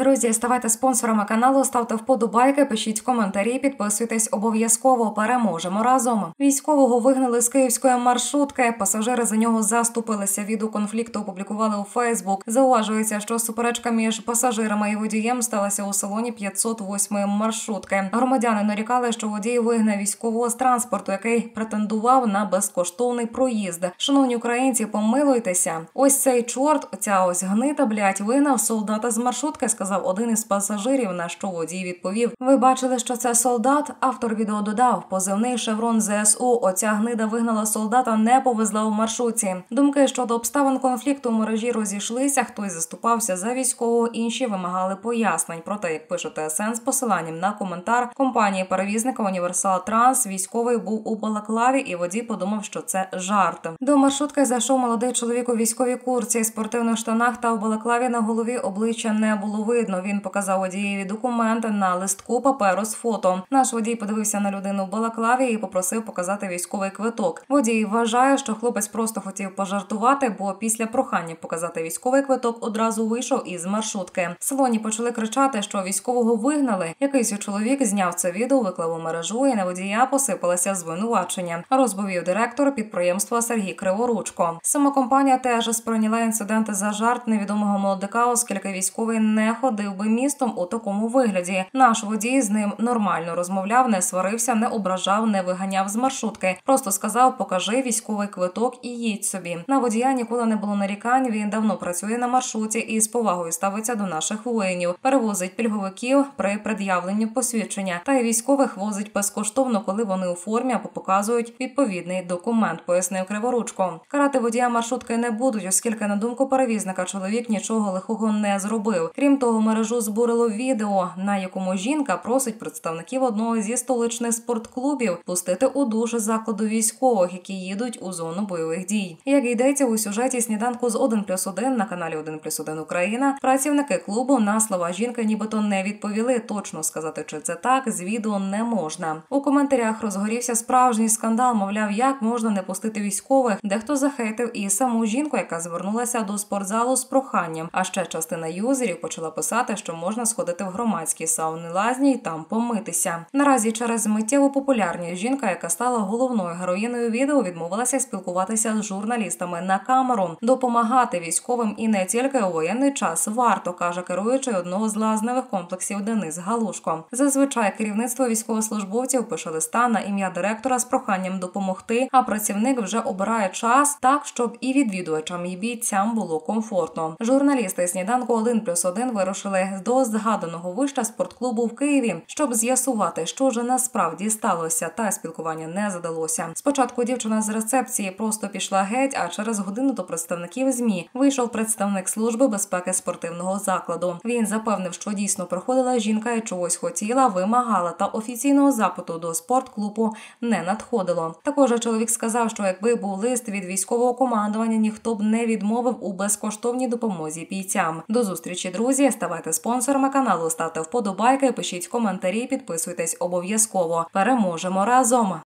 Друзі, ставайте спонсорами каналу, ставте вподобайки, пишіть коментарі, підписуйтесь обов'язково. Переможемо разом. Військового вигнали з київської маршрутки. Пасажири за нього заступилися. Відео конфлікту опублікували у Фейсбук. Зауважується, що суперечка між пасажирами і водієм сталася у салоні 508-ї маршрутки. Громадяни нарікали, що водій вигнав військового з транспорту, який претендував на безкоштовний проїзд. Шановні українці, помилуйтеся. Ось цей чорт, оця ось гнита, вигнав солдата з маршрутки, сказав один із пасажирів, на що водій відповів: "Ви бачили, що це солдат?" Автор відео додав: "Позивний шеврон ЗСУ. Оця гнида вигнала солдата, не повезла у маршрутці". Думки щодо обставин конфлікту в мережі розійшлися. Хтось заступався за військового, інші вимагали пояснень. Проте, як пише ТСН з посиланням на коментар компанії-перевізника Універсал Транс, військовий був у балаклаві і водій подумав, що це жарт. До маршрутки зайшов молодий чоловік у військовій куртці, спортивних штанах та в балаклаві. На голові обличчя не було видно. Він показав водієві документи на листку паперу з фото. Наш водій подивився на людину в балаклаві і попросив показати військовий квиток. Водій вважає, що хлопець просто хотів пожартувати, бо після прохання показати військовий квиток одразу вийшов із маршрутки. В салоні почали кричати, що військового вигнали. Якийсь чоловік зняв це відео, виклав у мережу, і на водія посипалося звинувачення, розповів директор підприємства Сергій Криворучко. Сама компанія теж сприйняла інцидент за жарт невідомого молодика, оскільки військовий не ходив би містом у такому вигляді. Наш водій з ним нормально розмовляв, не сварився, не ображав, не виганяв з маршрутки. Просто сказав: "Покажи військовий квиток і їдь собі". На водія ніколи не було нарікань, він давно працює на маршруті і з повагою ставиться до наших воїнів. Перевозить пільговиків при пред'явленні посвідчення. Та й військових возить безкоштовно, коли вони у формі або показують відповідний документ, пояснив Криворучко. Карати водія маршрутки не будуть, оскільки, на думку перевізника, чоловік нічого лихого не зробив. Крім того, мережу збурило відео, на якому жінка просить представників одного зі столичних спортклубів пустити у душ закладу військових, які їдуть у зону бойових дій. Як йдеться у сюжеті сніданку з 1+1 на каналі 1+1 Україна, працівники клубу на слова жінки нібито не відповіли. Точно сказати, чи це так, з відео не можна. У коментарях розгорівся справжній скандал, мовляв, як можна не пустити військових. Дехто захейтив і саму жінку, яка звернулася до спортзалу з проханням. А ще частина юзерів почала писати, що можна сходити в громадські сауни лазні і там помитися. Наразі через миттєву популярність жінка, яка стала головною героїною відео, відмовилася спілкуватися з журналістами на камеру. Допомагати військовим і не тільки у воєнний час варто, каже керуючий одного з лазневих комплексів Денис Галушко. Зазвичай керівництво військовослужбовців пише листа на ім'я директора з проханням допомогти, а працівник вже обирає час так, щоб і відвідувачам, і бійцям було комфортно. Журналісти сніданку 1+1 вирушили до згаданого вище спортклубу в Києві, щоб з'ясувати, що ж насправді сталося, та спілкування не задалося. Спочатку дівчина з рецепції просто пішла геть, а через годину до представників ЗМІ вийшов представник служби безпеки спортивного закладу. Він запевнив, що дійсно приходила жінка і чогось хотіла, вимагала, та офіційного запиту до спортклубу не надходило. Також чоловік сказав, що якби був лист від військового командування, ніхто б не відмовив у безкоштовній допомозі бійцям. До зустрічі, друзі! Ставайте спонсорами каналу, ставте вподобайки, пишіть коментарі, підписуйтесь обов'язково. Переможемо разом!